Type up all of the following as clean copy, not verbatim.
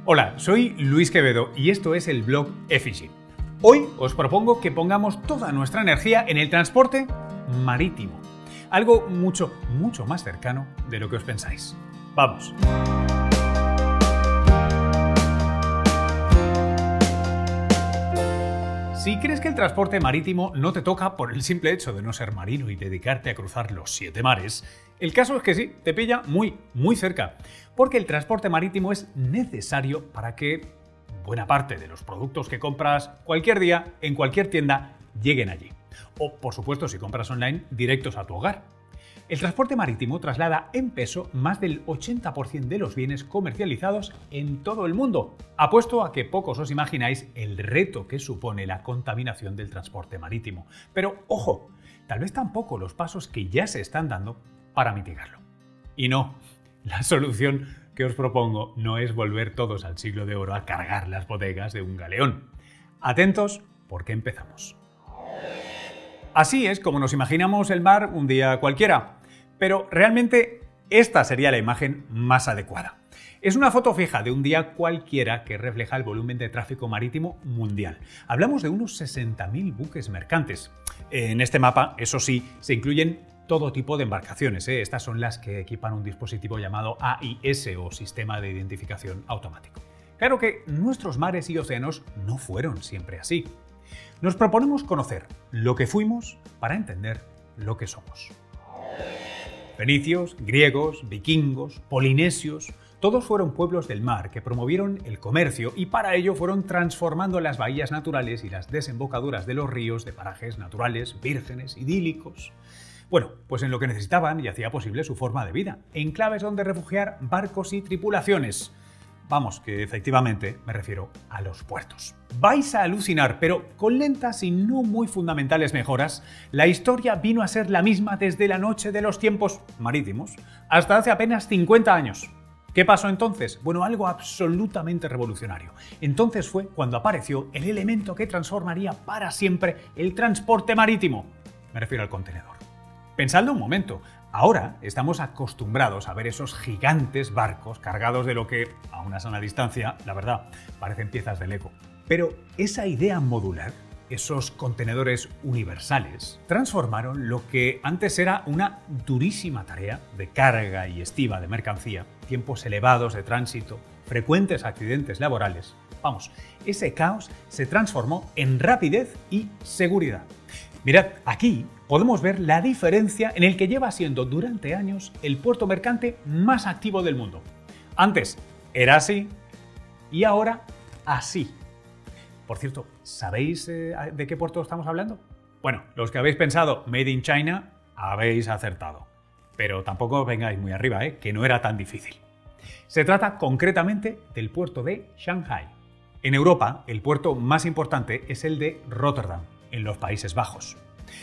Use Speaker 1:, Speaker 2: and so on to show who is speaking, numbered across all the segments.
Speaker 1: Hola, soy Luis Quevedo y esto es el blog Efficient. Hoy os propongo que pongamos toda nuestra energía en el transporte marítimo. Algo mucho más cercano de lo que os pensáis. ¡Vamos! Si crees que el transporte marítimo no te toca por el simple hecho de no ser marino y dedicarte a cruzar los 7 mares, el caso es que sí, te pilla muy cerca, porque el transporte marítimo es necesario para que buena parte de los productos que compras cualquier día en cualquier tienda lleguen allí. O, por supuesto, si compras online, directos a tu hogar. El transporte marítimo traslada en peso más del 80% de los bienes comercializados en todo el mundo. Apuesto a que pocos os imagináis el reto que supone la contaminación del transporte marítimo. Pero, ojo, tal vez tampoco los pasos que ya se están dando para mitigarlo. Y no, la solución que os propongo no es volver todos al siglo de oro a cargar las bodegas de un galeón. Atentos, porque empezamos. Así es como nos imaginamos el mar un día cualquiera. Pero realmente esta sería la imagen más adecuada. Es una foto fija de un día cualquiera que refleja el volumen de tráfico marítimo mundial. Hablamos de unos 60.000 buques mercantes. En este mapa, eso sí, se incluyen todo tipo de embarcaciones. Estas son las que equipan un dispositivo llamado AIS o Sistema de Identificación Automático. Claro que nuestros mares y océanos no fueron siempre así. Nos proponemos conocer lo que fuimos para entender lo que somos. Fenicios, griegos, vikingos, polinesios, todos fueron pueblos del mar que promovieron el comercio y para ello fueron transformando las bahías naturales y las desembocaduras de los ríos de parajes naturales, vírgenes, idílicos. Bueno, pues en lo que necesitaban y hacía posible su forma de vida, enclaves donde refugiar barcos y tripulaciones. Vamos, que efectivamente me refiero a los puertos. Vais a alucinar, pero con lentas y no muy fundamentales mejoras, la historia vino a ser la misma desde la noche de los tiempos marítimos hasta hace apenas 50 años. ¿Qué pasó entonces? Bueno, algo absolutamente revolucionario. Entonces fue cuando apareció el elemento que transformaría para siempre el transporte marítimo. Me refiero al contenedor. Pensadlo un momento. Ahora estamos acostumbrados a ver esos gigantes barcos cargados de lo que, a una sana distancia, la verdad, parecen piezas de Lego. Pero esa idea modular, esos contenedores universales, transformaron lo que antes era una durísima tarea de carga y estiba de mercancía, tiempos elevados de tránsito, frecuentes accidentes laborales. Vamos, ese caos se transformó en rapidez y seguridad. Mirad, aquí podemos ver la diferencia en el que lleva siendo durante años el puerto mercante más activo del mundo. Antes era así y ahora así. Por cierto, ¿sabéis de qué puerto estamos hablando? Bueno, los que habéis pensado Made in China, habéis acertado. Pero tampoco vengáis muy arriba, que no era tan difícil. Se trata concretamente del puerto de Shanghái. En Europa, el puerto más importante es el de Rotterdam, en los Países Bajos.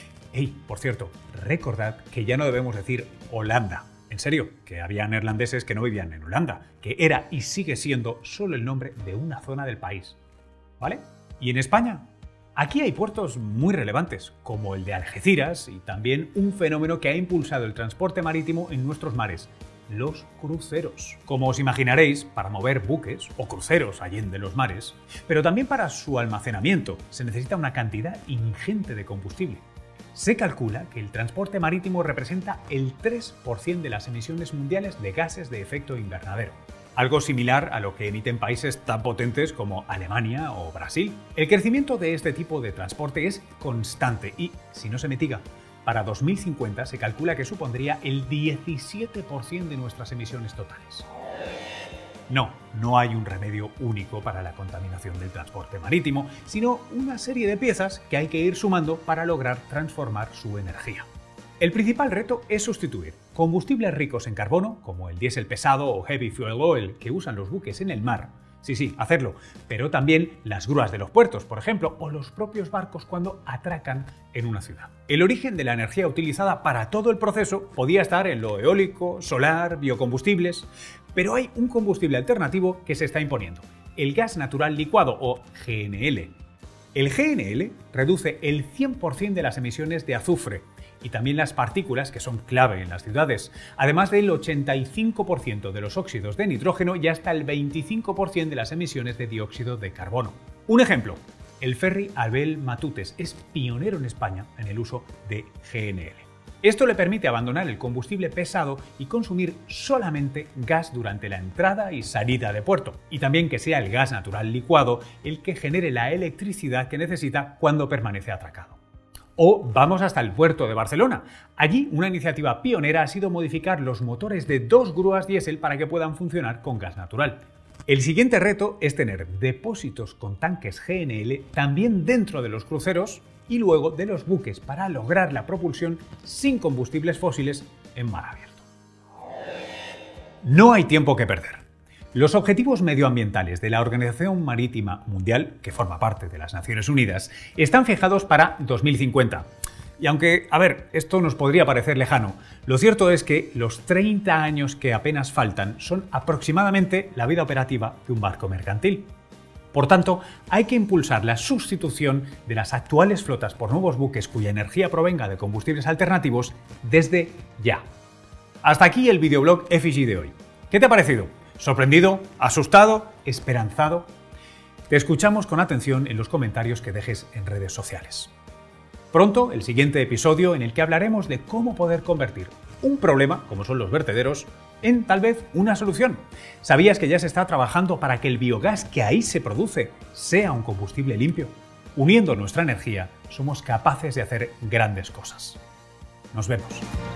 Speaker 1: Por cierto, recordad que ya no debemos decir Holanda. En serio, que había neerlandeses que no vivían en Holanda, que era y sigue siendo solo el nombre de una zona del país. ¿Vale? ¿Y en España? Aquí hay puertos muy relevantes, como el de Algeciras y también un fenómeno que ha impulsado el transporte marítimo en nuestros mares, los cruceros. Como os imaginaréis, para mover buques o cruceros allende los mares, pero también para su almacenamiento, se necesita una cantidad ingente de combustible. Se calcula que el transporte marítimo representa el 3% de las emisiones mundiales de gases de efecto invernadero. Algo similar a lo que emiten países tan potentes como Alemania o Brasil. El crecimiento de este tipo de transporte es constante y, si no se mitiga, para 2050 se calcula que supondría el 17% de nuestras emisiones totales. No hay un remedio único para la contaminación del transporte marítimo, sino una serie de piezas que hay que ir sumando para lograr transformar su energía. El principal reto es sustituir combustibles ricos en carbono, como el diésel pesado o heavy fuel oil que usan los buques en el mar. Sí, hacerlo, pero también las grúas de los puertos, por ejemplo, o los propios barcos cuando atracan en una ciudad. El origen de la energía utilizada para todo el proceso podía estar en lo eólico, solar, biocombustibles, pero hay un combustible alternativo que se está imponiendo, el gas natural licuado o GNL. El GNL reduce el 100% de las emisiones de azufre y también las partículas, que son clave en las ciudades, además del 85% de los óxidos de nitrógeno y hasta el 25% de las emisiones de dióxido de carbono. Un ejemplo, el ferry Abel Matutes es pionero en España en el uso de GNL. Esto le permite abandonar el combustible pesado y consumir solamente gas durante la entrada y salida de puerto, y también que sea el gas natural licuado el que genere la electricidad que necesita cuando permanece atracado. O vamos hasta el puerto de Barcelona. Allí una iniciativa pionera ha sido modificar los motores de 2 grúas diésel para que puedan funcionar con gas natural. El siguiente reto es tener depósitos con tanques GNL también dentro de los cruceros y luego de los buques para lograr la propulsión sin combustibles fósiles en mar abierto. No hay tiempo que perder. Los objetivos medioambientales de la Organización Marítima Mundial, que forma parte de las Naciones Unidas, están fijados para 2050. Y aunque, esto nos podría parecer lejano, lo cierto es que los 30 años que apenas faltan son aproximadamente la vida operativa de un barco mercantil. Por tanto, hay que impulsar la sustitución de las actuales flotas por nuevos buques cuya energía provenga de combustibles alternativos desde ya. Hasta aquí el videoblog FG de hoy. ¿Qué te ha parecido? ¿Sorprendido? ¿Asustado? ¿Esperanzado? Te escuchamos con atención en los comentarios que dejes en redes sociales. Pronto, el siguiente episodio en el que hablaremos de cómo poder convertir un problema, como son los vertederos, en tal vez una solución. ¿Sabías que ya se está trabajando para que el biogás que ahí se produce sea un combustible limpio? Uniendo nuestra energía, somos capaces de hacer grandes cosas. Nos vemos.